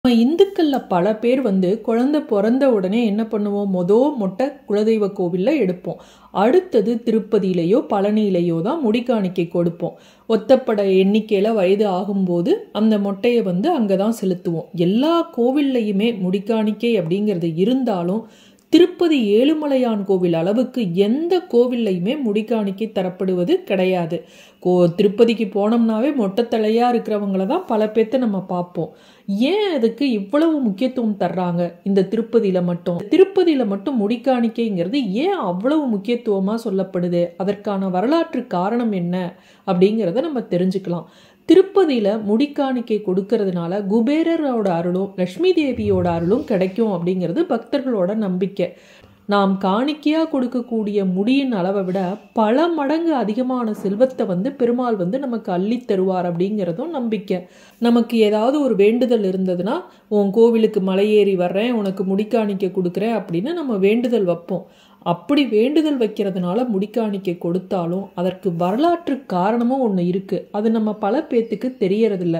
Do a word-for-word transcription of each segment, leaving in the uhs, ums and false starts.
நம்ம இந்துக்கள்ல பல பேர் வந்து குழந்தை பிறந்த உடனே என்ன பண்ணுவோம்? மொத மொட்டை குலதெய்வ கோவில்ல எடுப்போம். அடுத்தது திருப்பதியிலையோ பழனியிலையோ தான் முடிக்காணிக்கை கொடுப்போம். ஒத்தப்படை எண்ணிக்கையில வயது ஆகும்போது அந்த மொட்டையை வந்து அங்கதான் செலுத்துவோம். எல்லா கோவில்லையுமே முடிக்காணிக்கை அப்படிங்கிறது இருந்தாலும் திருப்பதி ஏழுமலையான் கோவில் அளவுக்கு எந்த கோவில்லையுமே முடிக்காணிக்கை தரப்படுவது கிடையாது. கோ திருப்பதிக்கு போனோம்னாவே மொட்டைத்தலையா இருக்கிறவங்கள தான் பல பேர்த்த நம்ம பார்ப்போம். ஏன் அதுக்கு இவ்வளவு முக்கியத்துவம் தர்றாங்க இந்த திருப்பதியில மட்டும்? திருப்பதியில மட்டும் முடிக்காணிக்கைங்கிறது ஏன் அவ்வளவு முக்கியத்துவமா சொல்லப்படுது? அதற்கான வரலாற்று காரணம் என்ன அப்படிங்கிறத நம்ம தெரிஞ்சுக்கலாம். திருப்பதியில முடிக்காணிக்கை கொடுக்கறதுனால குபேரரோட அருளும் லட்சுமி தேவியோட அருளும் கிடைக்கும் அப்படிங்கிறது பக்தர்களோட நம்பிக்கை. நாம் காணிக்கையா கொடுக்கக்கூடிய முடியின் அளவை விட பல மடங்கு அதிகமான செல்வத்தை வந்து பெருமாள் வந்து நமக்கு அள்ளி தருவார் அப்படிங்கிறதும் நம்பிக்கை. நமக்கு ஏதாவது ஒரு வேண்டுதல் இருந்ததுன்னா, உன் கோவிலுக்கு மலையேறி வர்றேன், உனக்கு முடிக்காணிக்கை கொடுக்குறேன் அப்படின்னு நம்ம வேண்டுதல் வைப்போம். அப்படி வேண்டுதல் வைக்கிறதுனால முடிக்காணிக்கை கொடுத்தாலும் அதற்கு வரலாற்று காரணமும் ஒன்று இருக்கு. அது நம்ம பல பேத்துக்கு தெரியறதில்ல.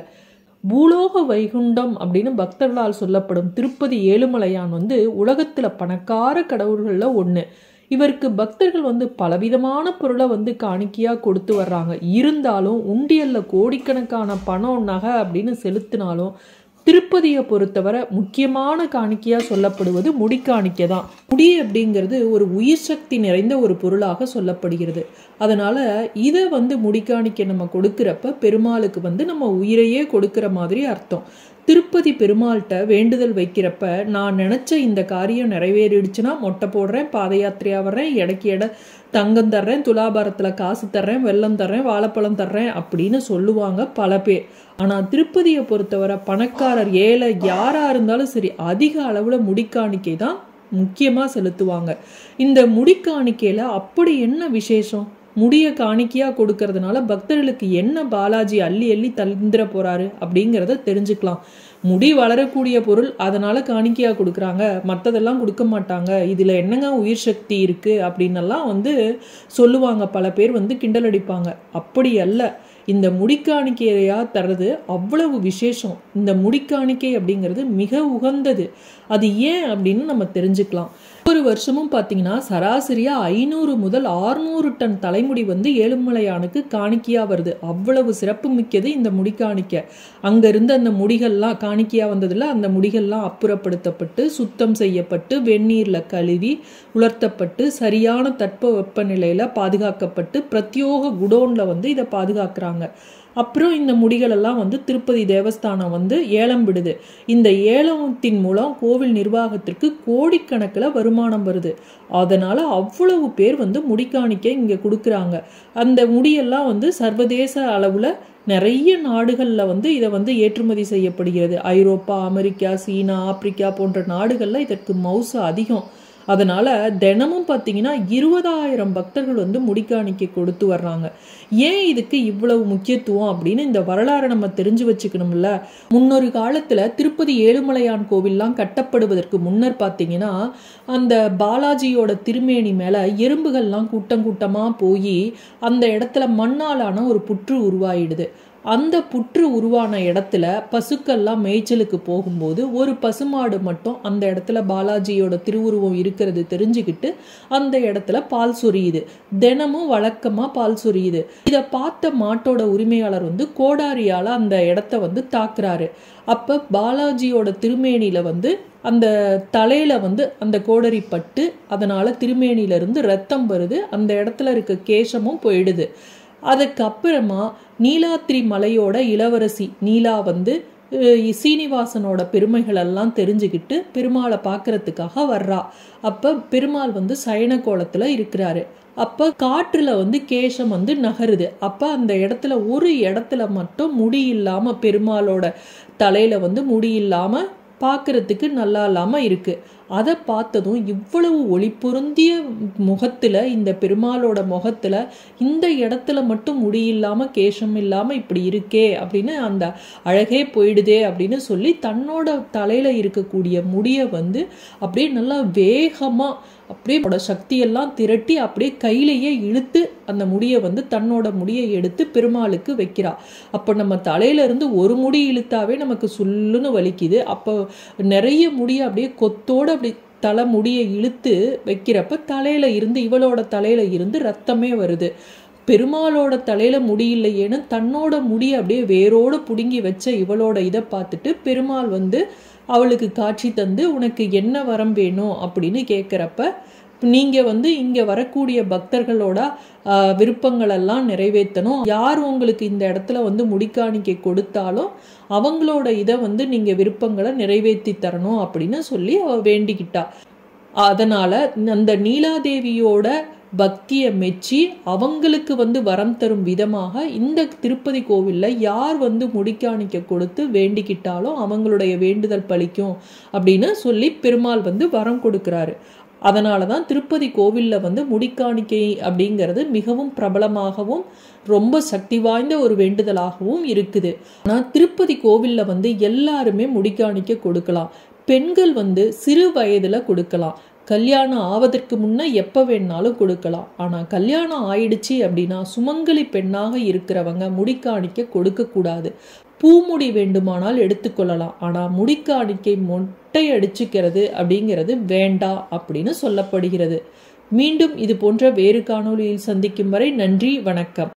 பூலோக வைகுண்டம் அப்படின்னு பக்தர்களால் சொல்லப்படும் திருப்பதி ஏழுமலையான் வந்து உலகத்துல பணக்கார கடவுள்கள்ல ஒண்ணு. இவருக்கு பக்தர்கள் வந்து பலவிதமான பொருளை வந்து காணிக்கையா கொடுத்து வர்றாங்க. இருந்தாலும் உண்டியல்ல கோடிக்கணக்கான பணம் நகை அப்படின்னு செலுத்தினாலும் திருப்பதியை பொறுத்தவரை முக்கியமான காணிக்கையா சொல்லப்படுவது முடிக்காணிக்கை தான். முடி அப்படிங்கிறது ஒரு உயிர் சக்தி நிறைந்த ஒரு பொருளாக சொல்லப்படுகிறது. அதனால இதை வந்து முடிக்காணிக்கை நம்ம கொடுக்கிறப்ப பெருமாளுக்கு வந்து நம்ம உயிரையே கொடுக்கிற மாதிரி அர்த்தம். திருப்பதி பெருமாள்கிட்ட வேண்டுதல் வைக்கிறப்ப, நான் நினைச்ச இந்த காரியம் நிறைவேறிடுச்சுன்னா மொட்டை போடுறேன், பாத யாத்திரையா வர்றேன், எடைக்கு எடை தங்கம் தர்றேன், துலாபாரத்துல காசு தர்றேன், வெல்லம் தர்றேன், வாழைப்பழம் தர்றேன் அப்படின்னு சொல்லுவாங்க பல பேர். ஆனா திருப்பதியை பொறுத்தவரை பணக்காரர் ஏழை யாரா இருந்தாலும் சரி அதிக அளவுல முடிக்காணிக்கை தான் முக்கியமா செலுத்துவாங்க. இந்த முடிக்காணிக்கையில அப்படி என்ன விசேஷம்? முடிய காணிக்கையா கொடுக்கறதுனால பக்தர்களுக்கு என்ன பாலாஜி அள்ளி அள்ளி தந்திர போறாரு அப்படிங்கிறத தெரிஞ்சுக்கலாம். முடி வளரக்கூடிய பொருள், அதனால காணிக்கையா கொடுக்குறாங்க, மற்றதெல்லாம் கொடுக்க மாட்டாங்க, இதுல என்னங்க உயிர் சக்தி இருக்கு அப்படின்னு எல்லாம் வந்து சொல்லுவாங்க. பல பேர் வந்து கிண்டல் அடிப்பாங்க. அப்படி அல்ல. இந்த முடிக்காணிக்கையா தர்றது அவ்வளவு விசேஷம். இந்த முடிக்காணிக்கை அப்படிங்கிறது மிக உகந்தது. அது ஏன் அப்படின்னு நம்ம தெரிஞ்சுக்கலாம். ஒவ்வொரு வருஷமும் பார்த்தீங்கன்னா சராசரியா ஐநூறு முதல் ஆறுநூறு டன் தலைமுடி வந்து ஏழுமலையானுக்கு காணிக்கையா வருது. அவ்வளவு சிறப்பு மிக்கது இந்த முடிக்காணிக்கை. அங்க இருந்த அந்த முடிகள்லாம் காணிக்கையா வந்ததுல அந்த முடிகள்லாம் அப்புறப்படுத்தப்பட்டு சுத்தம் செய்யப்பட்டு வெந்நீர்ல கழுவி உலர்த்தப்பட்டு சரியான தட்ப வெப்பநிலையில பாதுகாக்கப்பட்டு பிரத்யோக குடோன்ல வந்து இதை பாதுகாக்கிறாங்க. அப்புறம் இந்த முடிகள் எல்லாம் வந்து திருப்பதி தேவஸ்தானம் வந்து ஏலம் விடுது. இந்த ஏலத்தின் மூலம் கோவில் நிர்வாகத்திற்கு கோடிக்கணக்கில் வருமானம் வருது. அதனால அவ்வளவு பேர் வந்து முடிக்காணிக்கை இங்க கொடுக்குறாங்க. அந்த முடியெல்லாம் வந்து சர்வதேச அளவுல நிறைய நாடுகள்ல வந்து இதை வந்து ஏற்றுமதி செய்யப்படுகிறது. ஐரோப்பா, அமெரிக்கா, சீனா, ஆப்பிரிக்கா போன்ற நாடுகள்ல இதற்கு மவுசு அதிகம். அதனால தினமும் பார்த்தீங்கன்னா இருபதாயிரம் பக்தர்கள் வந்து முடிக்காணிக்கை கொடுத்து வர்றாங்க. ஏன் இதுக்கு இவ்வளவு முக்கியத்துவம் அப்படின்னு இந்த வரலாறை நம்ம தெரிஞ்சு வச்சுக்கணும்ல. முன்னொரு காலத்துல திருப்பதி ஏழுமலையான் கோவில்லாம் கட்டப்படுவதற்கு முன்னர் பார்த்தீங்கன்னா அந்த பாலாஜியோட திருமேனி மேல எறும்புகள்லாம் கூட்டம் கூட்டமா போய் அந்த இடத்துல மண்ணாலான ஒரு புற்று உருவாயிடுது. அந்த புற்று உருவான இடத்துல பசுக்கள்லாம் மேய்ச்சலுக்கு போகும்போது ஒரு பசுமாடு மட்டும் அந்த இடத்துல பாலாஜியோட திருவுருவம் இருக்கிறது தெரிஞ்சுக்கிட்டு அந்த இடத்துல பால் சொரியுது. தினமும் வழக்கமா பால் சொரியுது. இதை பார்த்த மாட்டோட உரிமையாளர் வந்து கோடாரியால அந்த இடத்த வந்து தாக்குறாரு. அப்ப பாலாஜியோட திருமேனியில வந்து அந்த தலையில வந்து அந்த கோடரி பட்டு அதனால திருமேனியில இருந்து ரத்தம் வருது. அந்த இடத்துல இருக்க கேசமும் போயிடுது. அதுக்கப்புறமா நீலாத்திரி மலையோட இளவரசி நீலா வந்து சீனிவாசனோட பெருமைகள் எல்லாம் தெரிஞ்சுக்கிட்டு பெருமாளை பார்க்கறதுக்காக வர்றா. அப்ப பெருமாள் வந்து சயன கோலத்துல இருக்கிறாரு. அப்ப காற்றுல வந்து கேசம் வந்து நகருது. அப்ப அந்த இடத்துல ஒரு இடத்துல மட்டும் முடி இல்லாம பெருமாளோட தலையில வந்து முடி இல்லாம பார்க்கறதுக்கு நல்லா இல்லாம இருக்கு. அதை பார்த்ததும் இவ்வளவு ஒளி பொருந்திய முகத்துல இந்த பெருமாளோட முகத்துல இந்த இடத்துல மட்டும் முடி இல்லாம கேசம் இல்லாம இப்படி இருக்கே அப்படின்னு அந்த அழகே போயிடுதே அப்படின்னு சொல்லி தன்னோட தலையில இருக்கக்கூடிய முடிய வந்து அப்படியே நல்லா வேகமா அப்படியே அவரோட சக்தியெல்லாம் திரட்டி அப்படியே கையிலேயே இழுத்து அந்த முடியை வந்து தன்னோட முடியை எடுத்து பெருமாளுக்கு வைக்கிறா. அப்போ நம்ம தலையில இருந்து ஒரு முடி இழுத்தாவே நமக்கு சுல்லுன்னு வலிக்குது. அப்போ நிறைய முடியை அப்படியே கொத்தோட அப்படி தலை முடியை இழுத்து வைக்கிறப்ப தலையில இருந்து இவளோட தலையில இருந்து ரத்தமே வருது. பெருமாளோட தலையில முடி இல்லையேன்னு தன்னோட முடியை அப்படியே வேரோடு புடுங்கி வச்ச இவளோட இதை பார்த்துட்டு பெருமாள் வந்து அவளுக்கு காட்சி தந்து உனக்கு என்ன வரம் வேணும் அப்படின்னு கேட்குறப்ப, நீங்க வந்து இங்க வரக்கூடிய பக்தர்களோட ஆஹ் விருப்பங்களெல்லாம் நிறைவேற்றணும். யார் உங்களுக்கு இந்த இடத்துல வந்து முடிக்காணிக்கை கொடுத்தாலும் அவங்களோட இதை வந்து நீங்க விருப்பங்களை நிறைவேற்றி தரணும் அப்படின்னு சொல்லி அவ வேண்டிக்கிட்டா. அதனால அந்த நீலாதேவியோட பக்தியை மெச்சி அவங்களுக்கு வந்து வரம் தரும் விதமாக இந்த திருப்பதி கோவில்ல யார் வந்து முடிக்காணிக்க கொடுத்து வேண்டிக்கிட்டாலும் அவங்களுடைய வேண்டுதல் பலிக்கும் அப்படின்னு சொல்லி பெருமாள் வந்து வரம் கொடுக்கிறாரு. அதனால தான் திருப்பதி கோவில்ல வந்து முடிக்காணிக்கை அப்படிங்கிறது மிகவும் பிரபலமாகவும் ரொம்ப சக்தி வாய்ந்த ஒரு வேண்டுதலாகவும் இருக்குது. ஆனால் திருப்பதி கோவில்ல வந்து எல்லாருமே முடிக்காணிக்க கொடுக்கலாம். பெண்கள் வந்து சிறு வயதுல கொடுக்கலாம். கல்யாணம் ஆவதற்கு முன்ன எப்போ வேணாலும் கொடுக்கலாம். ஆனால் கல்யாணம் ஆயிடுச்சு அப்படின்னா சுமங்கலி பெண்ணாக இருக்கிறவங்க முடிக்காணிக்க கொடுக்கக்கூடாது. பூமுடி வேண்டுமானால் எடுத்துக்கொள்ளலாம். ஆனால் முடிக்காணிக்கை மொட்டை அடிச்சுக்கிறது அப்படிங்கிறது வேண்டாம் அப்படின்னு சொல்லப்படுகிறது. மீண்டும் இது போன்ற வேறு காணொளியில் சந்திக்கும் வரை நன்றி, வணக்கம்.